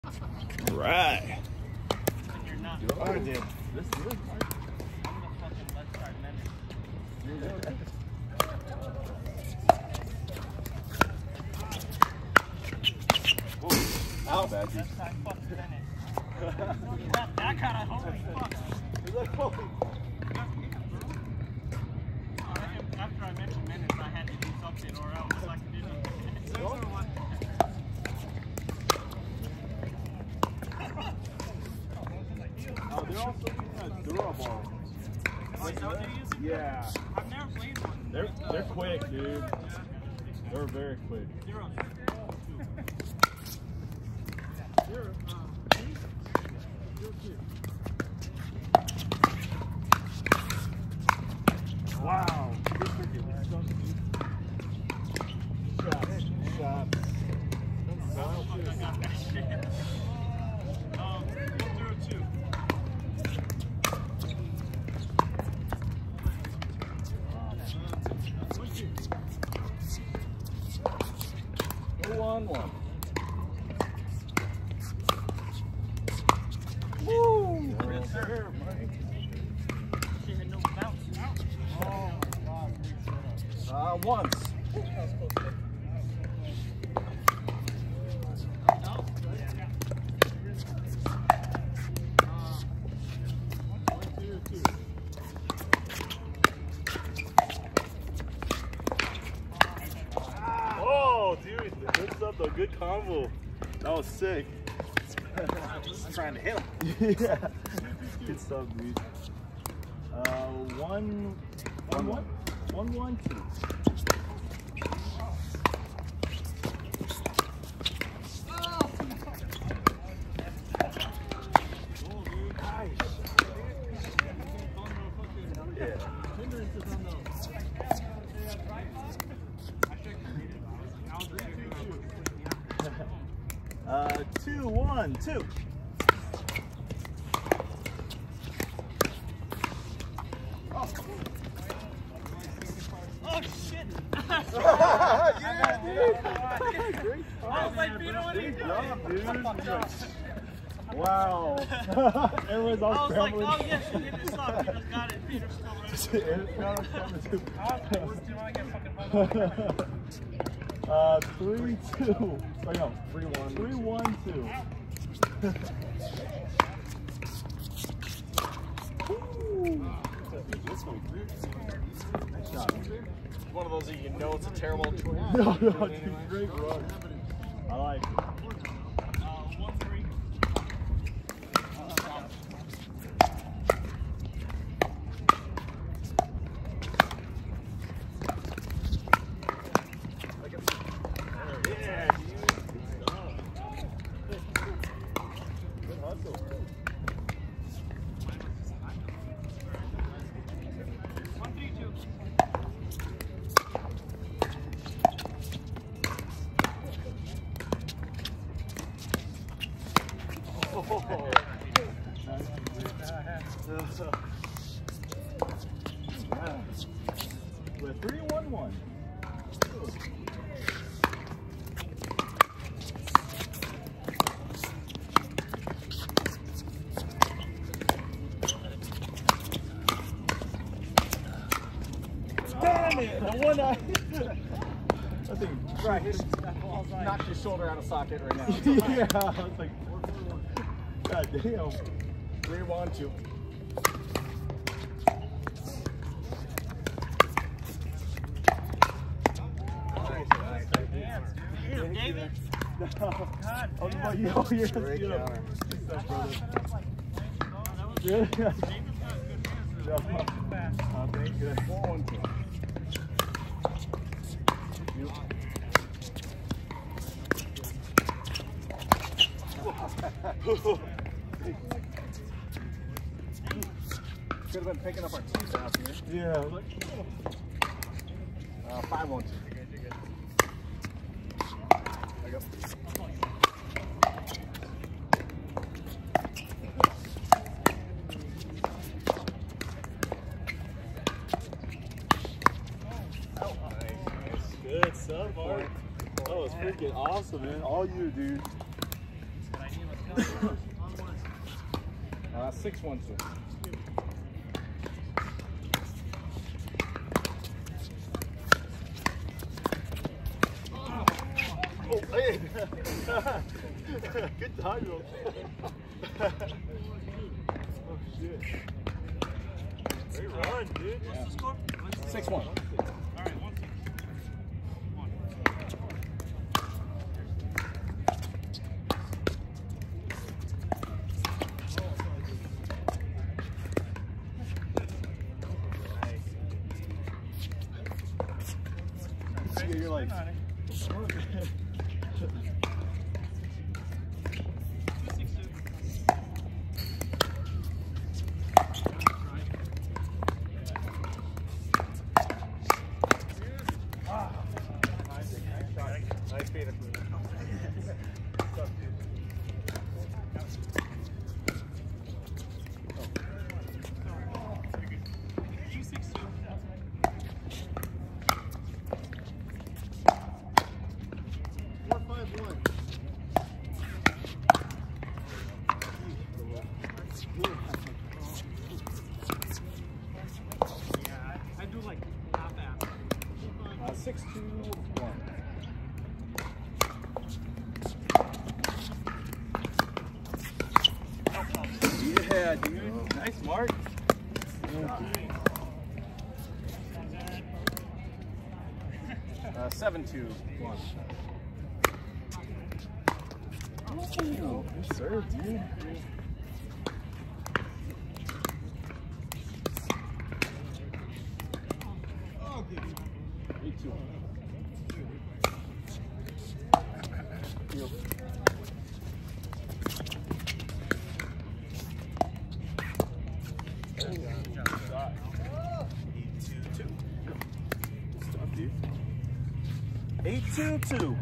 Right. You're not. I did. Let's do it. I'm the fucking left side menace. Out, bad. Left side fucking menace. No, you're not that kind of holy fuck. After I mentioned menace, I had to do something or else I could do nothing. Oh, they're also using a Duraball. Is that what they're using? Yeah. I've never played one. They're quick, dude. They're very quick. Wow. Shot. I got that shit. 102. 2-on-1. Woo! Yes, sir. Shit had no bounce. Once. Oh, dude, good stuff though. Good combo. That was sick. Just trying to hit him. Yeah. Good stuff, dude. 1-1. 1-1-2. Yeah. 2-1-2. Oh shit! Yeah, dude. I was like, Peter, what are you doing? Good job, dude. Wow. Everyone's all I was like, scrambling. oh yes, you hit this off. Peter's got it. Peter's still ready. It's not coming too. Do I get fucking 3-2. Oh, no, 3-1. 3-1-2. Nice shot. One of those that you know it's a terrible choice. No, dude, great run. I like it. 1-3. Yeah, dude. Good stuff. Good hustle. 1-3-2. We're 3-1-1. Damn it! The one I think Right, knocked your shoulder out of socket right now. yeah, I was like, God damn. 3-1-2. Damn, David. God damn. Oh, yes, Great dude. counter. Good stuff, brother. David's Yeah. got good hands. Yeah. Fast. Oh, thank you. 4-1-2. Could have been picking up our teeth out here. Yeah, I was like, 5-1-2. There you go. good stuff, Mark. That was freaking awesome, man. All you, dude. What I need was 6-1-2. Oh, hey. Good dodge roll. Oh, shit. Great run, dude. What's the score? 6-1. All right, 1-6. You're like, Nice feeder. I do like half-ass. 6-2-1. Yeah, dude. Nice mark. 7-2-1. Oh, good serve, dude. Stop, dude. 8-2-2.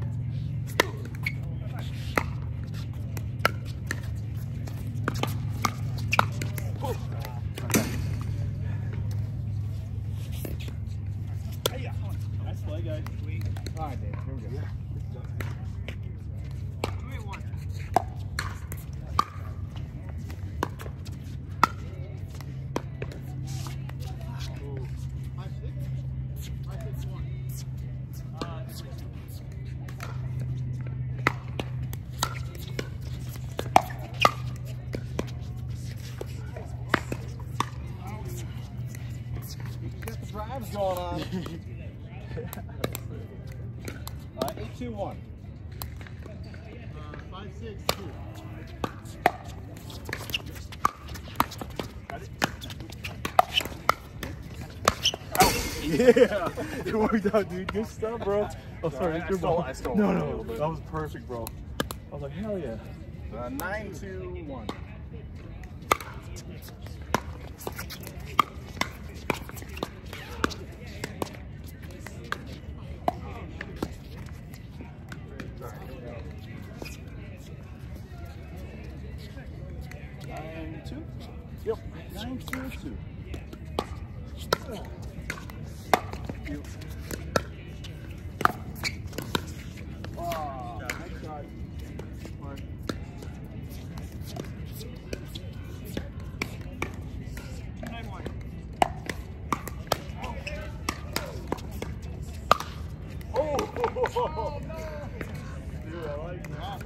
Nice play, guys. All right, Dave. Here we go. 2-8-1. Got the drives going on. 8-2-1. 5-6-2. Yeah, it worked out, dude. Good stuff, bro. Oh, sorry. I Good stole- ball. I stole No, it a no, little bit. that was perfect, bro. I was like, hell yeah. 9-2-1. Yep. 9-2-2. Wow, nice shot. Mark. Oh! Dude, I like that.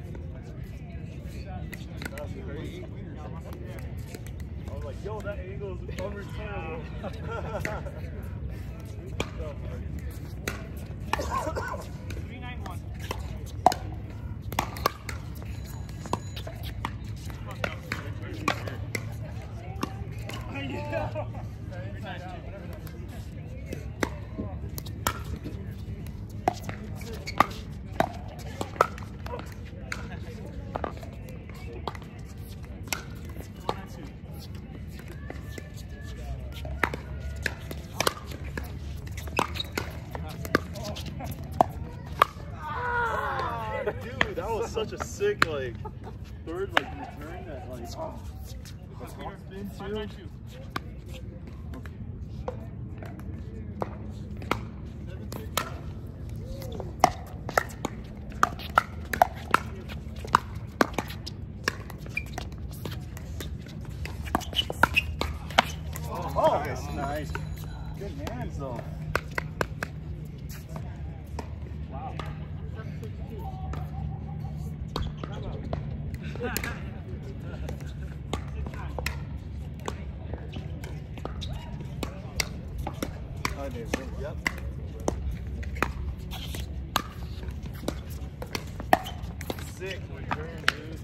That's crazy. I was like, yo, that angle is unreturnable. Dude, that was such a sick, like, third, like, return that, like, oh. Spin too. Nice. Good hands though. Wow. Oh, Dave. Yep. Sick return, dude.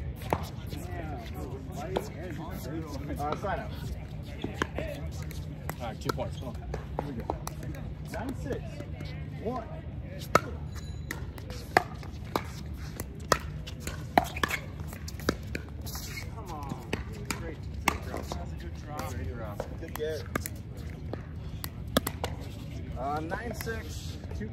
Sign out. All right, 2 points. Come on. Here we go. 9-6. 1. Come on. Great. That's a good drop. Great drop. Good get. 9-6. 2.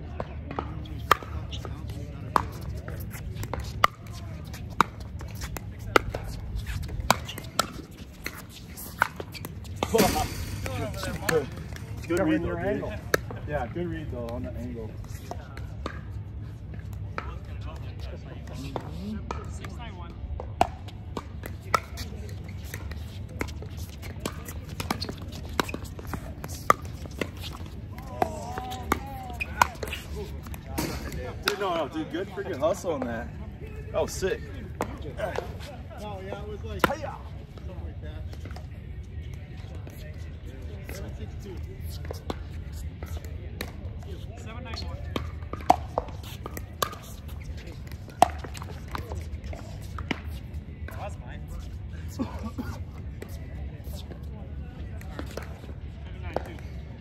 Good read your though, angle. Yeah, good read though on the angle. 691. Dude, no, dude, good freaking hustle on that. Oh, sick. No, yeah, it was like Hiya! something like that. 7-6-2. 791. That's mine. 792.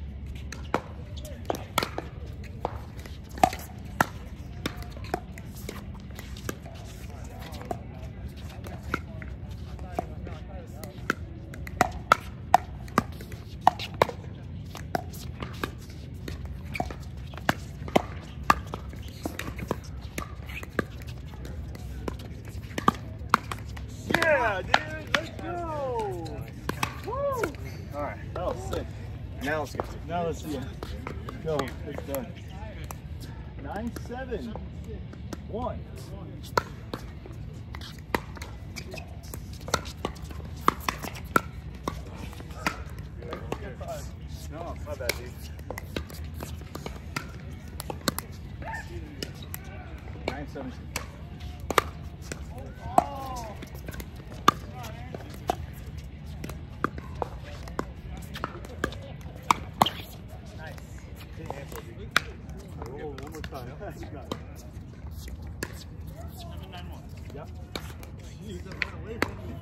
Yeah, dude, let's go! Woo! Alright, that was sick. Now let's get to Now let's see it. Go, it's done. 9-7. 1. No, my bad, dude. 9-7. Oh, one more time. You got it. 791. Yep. Jeez, that went away from me.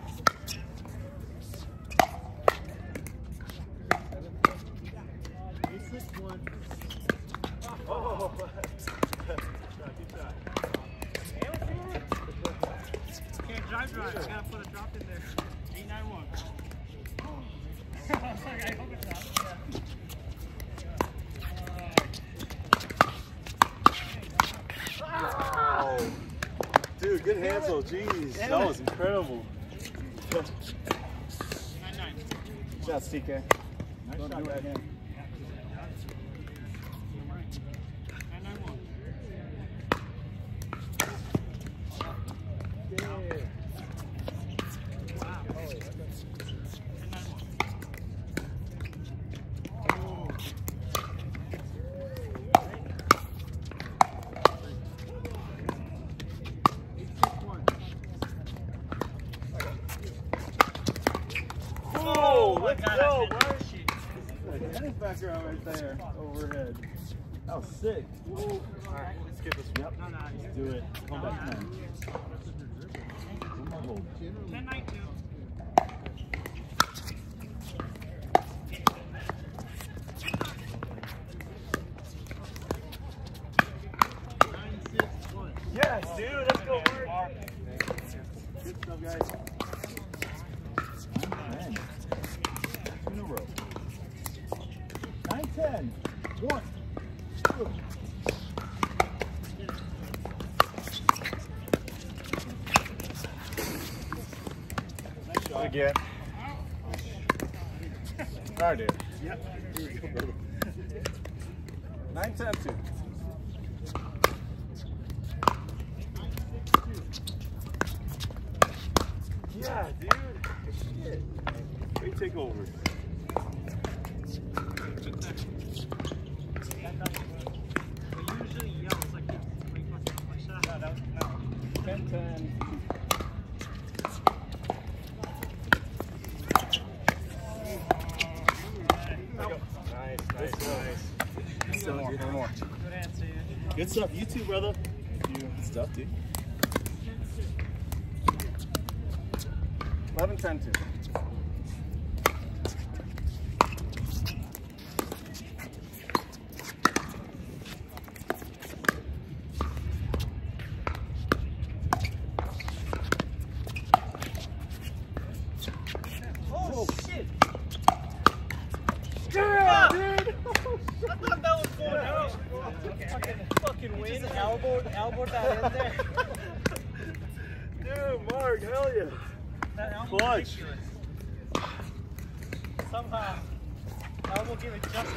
Oh, good shot. Can't drive. You gotta put a drop in there. 891. I was like, I hope it's not. Oh. Dude, good hands though. Jeez, that was incredible. 99. Good job, TK. Nice Don't shot, do it guys. again. 991. Wow. 1091. Oh, let's God, go, that's bro. it. Tennis background right there, overhead. That was sick. Whoa. Alright, let's skip this one. Yep. No, Let's do it. Come back 10. One more hold. 1092. Yes, dude, let's go, Mark. Good stuff, guys. 9-10. 2 in a row. 9-10. 1. 2. Nice shot. Again. All right, dude. Yep. Here we go, brother. 9-10-2. Yeah, dude. Shit. Great takeover. Usually yells like he fucking off my shot. No, that was no. 10-10. Nice. Still more, one more. Good answer. Good stuff. You too, brother. Thank you. Good stuff, dude. 11-10-2. Oh shit! Yeah, dude! I thought that was going out. Fucking win. Elbow that in there. Dude, Mark, hell yeah. That elbow Clutch. ridiculous. Somehow, elbow gave it just